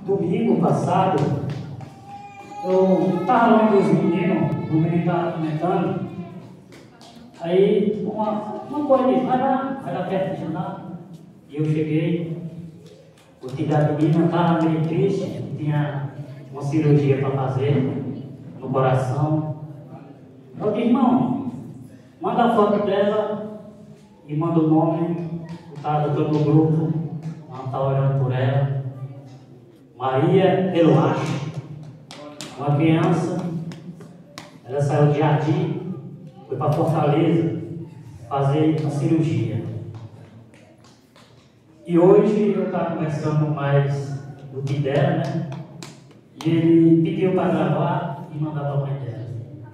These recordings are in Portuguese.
domingo passado, eu estava lá com os meninos, o menino estava comentando, aí uma coisa disse, vai lá perto de lá. E eu cheguei, o tio da menina estava meio triste, tinha uma cirurgia para fazer no coração. Eu disse, irmão, manda a foto dela e manda o nome, está todo o grupo, nós está orando por ela. Maria Eloache, uma criança, ela saiu de Jardim, foi para Fortaleza fazer a cirurgia. E hoje eu estava conversando mais do que dela, né? E ele pediu para gravar e mandar para a mãe dela.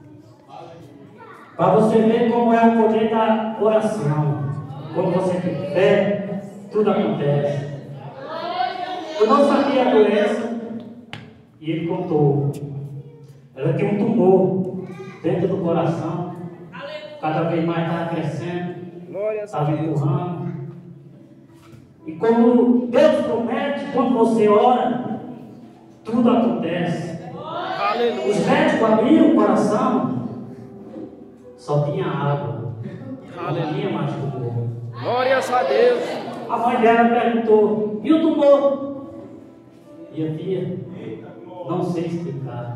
Para você ver como é o poder da oração. Quando você tem fé, tudo acontece. Eu não sabia a doença e ele contou. Ela tinha um tumor dentro do coração. Cada vez mais estava crescendo, estava empurrando. E como Deus promete, quando você ora, tudo acontece. Aleluia. Os médicos abriram o coração, só tinha água. Não tinha mais tumor. Glórias a Deus. A mãe dela perguntou, e o tumor? E a tia, não sei explicar.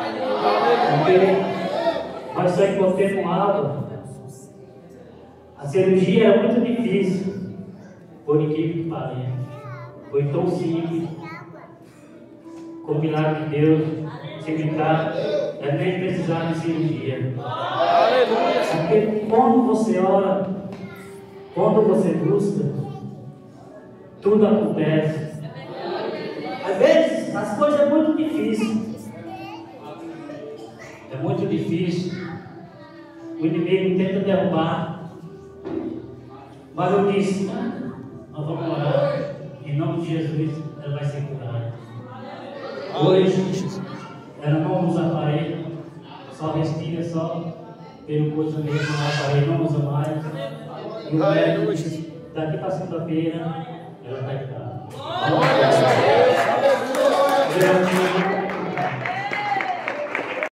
Mas só encontrei com água. A cirurgia era muito difícil. Por incrível que pareça, foi tão simples, com o milagre de Deus, sem ficar, nem precisar de cirurgia. Aleluia. Porque quando você ora, quando você busca, tudo acontece. Às vezes as coisas é muito difíceis. É muito difícil. O inimigo tenta derrubar. Mas eu disse, nós vamos orar, em nome de Jesus, ela vai ser curada. Hoje, ela não usa aparelho, só respira, só pelo coisa mesmo, o aparelho não usa mais. E o médico disse, daqui para segunda-feira, ela vai estar. Glórias a Deus. Aleluia.